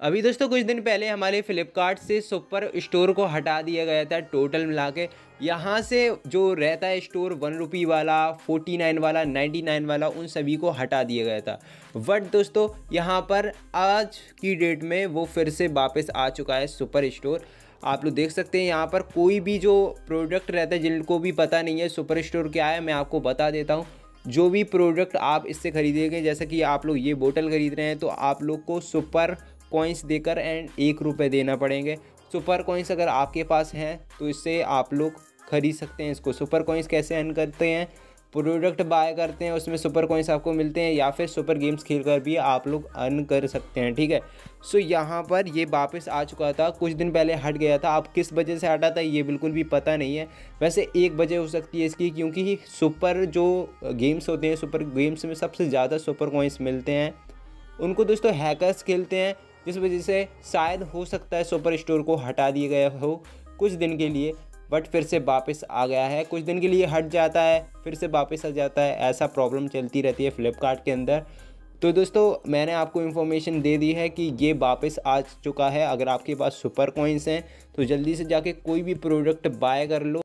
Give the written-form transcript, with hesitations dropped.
अभी दोस्तों कुछ दिन पहले हमारे फ्लिपकार्ट से सुपर स्टोर को हटा दिया गया था। टोटल मिला के यहाँ से जो रहता है स्टोर 1 रुपये वाला, 49 वाला, 99 वाला, उन सभी को हटा दिया गया था। बट दोस्तों यहाँ पर आज की डेट में वो फिर से वापस आ चुका है सुपर स्टोर। आप लोग देख सकते हैं यहाँ पर कोई भी जो प्रोडक्ट रहता है, जिनको भी पता नहीं है सुपर स्टोर क्या है, मैं आपको बता देता हूँ। जो भी प्रोडक्ट आप इससे खरीदेंगे, जैसे कि आप लोग ये बोतल खरीद रहे हैं तो आप लोग को सुपर कॉइन्स देकर एंड 1 रुपये देना पड़ेंगे। सुपर कॉइन्स अगर आपके पास हैं तो इससे आप लोग खरीद सकते हैं इसको। सुपर कॉइन्स कैसे अर्न करते हैं, प्रोडक्ट बाय करते हैं उसमें सुपर कॉइन्स आपको मिलते हैं, या फिर सुपर गेम्स खेलकर भी आप लोग अर्न कर सकते हैं। ठीक है, सो यहाँ पर ये वापस आ चुका था, कुछ दिन पहले हट गया था। अब किस वजह से हटा था ये बिल्कुल भी पता नहीं है। वैसे एक वजह हो सकती है इसकी, क्योंकि सुपर जो गेम्स होते हैं, सुपर गेम्स में सबसे ज़्यादा सुपर कॉइन्स मिलते हैं, उनको दोस्तों हैकर्स खेलते हैं, जिस वजह से शायद हो सकता है सुपर स्टोर को हटा दिया गया हो कुछ दिन के लिए। बट फिर से वापस आ गया है, कुछ दिन के लिए हट जाता है फिर से वापस आ जाता है, ऐसा प्रॉब्लम चलती रहती है फ्लिपकार्ट के अंदर। तो दोस्तों मैंने आपको इन्फॉर्मेशन दे दी है कि ये वापस आ चुका है। अगर आपके पास सुपर कॉइन्स हैं तो जल्दी से जाके कोई भी प्रोडक्ट बाय कर लो।